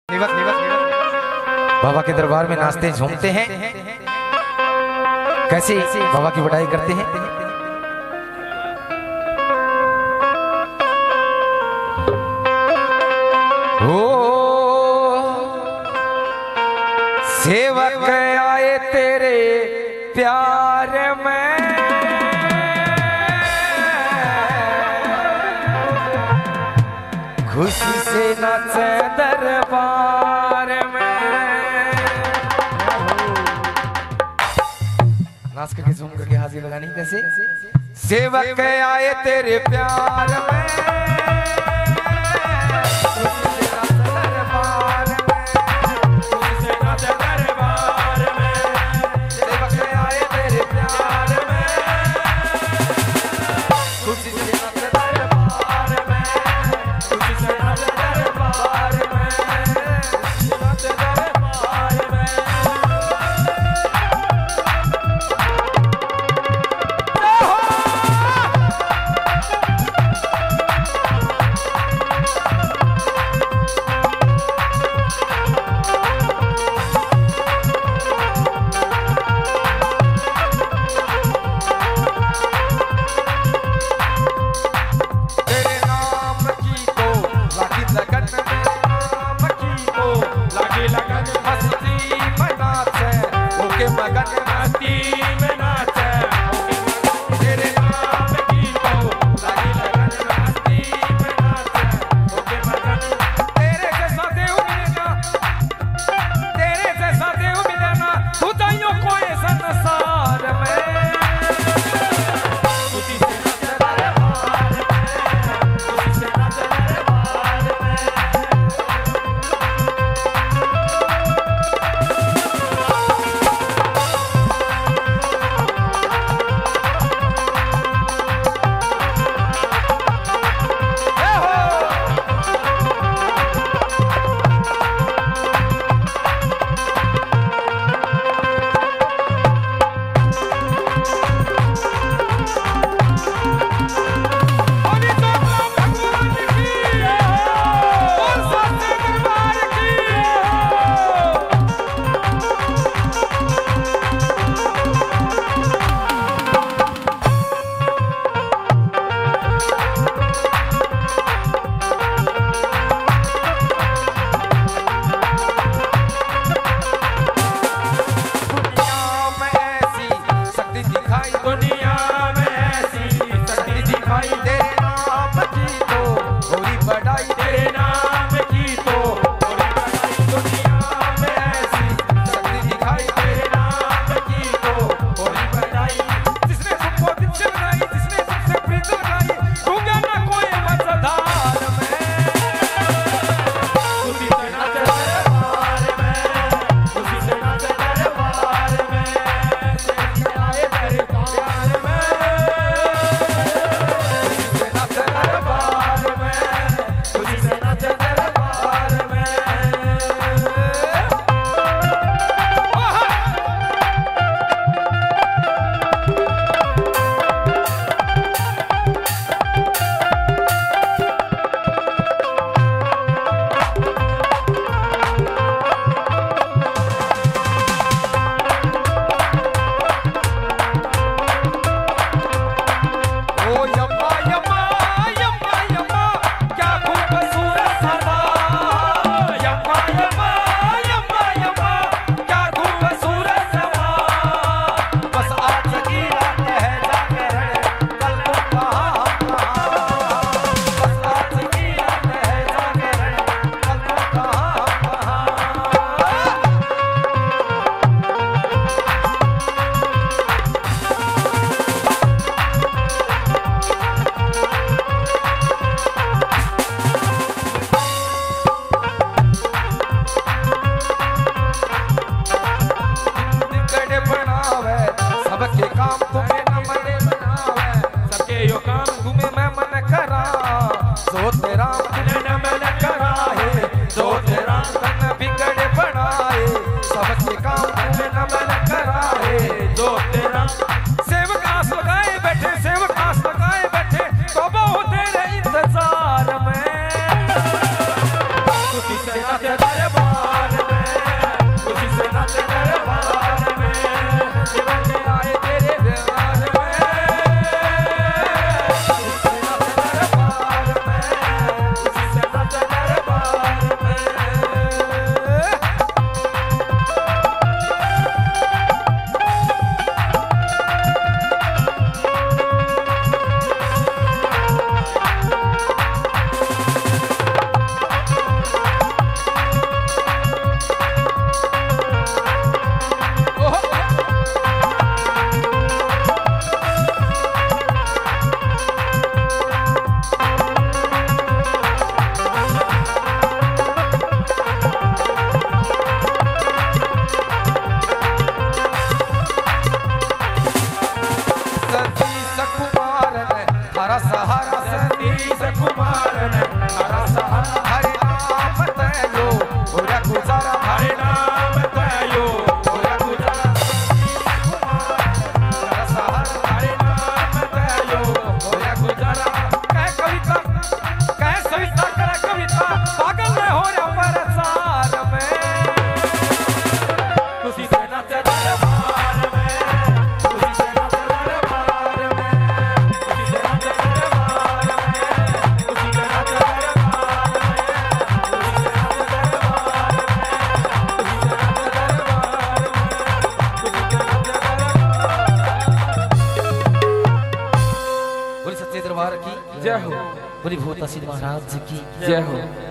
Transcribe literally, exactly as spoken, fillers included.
निवत निवत निवत बाबा के दरबार में नाचते झूमते हैं, कैसे बाबा की बड़ाई करते हैं। ओ सेवक आए तेरे प्यार में, खुशी से नाचे दरबार में। नाच करके झूम करके हाजिर लगानी कैसे। सेवक आए तेरे प्यार में, इंतजार में। होया गुजारा हरे नाम तयो होया गुजारा सहार हरे नाम तयो होया गुजारा कह कविता कह सविता कर कविता पागल में हो रहा परसार में खुशी से नाच दरबार में खुशी से नाच दरबार में खुशी से नाच दरबार में खुशी से नाच दरबार में खुशी से नाच दरबार में खुशी से नाच दरबार में खुशी से नाच दरबार बोली सच्चे दरबार की जय हो बोली भूत सिंह महाराज की जय हो।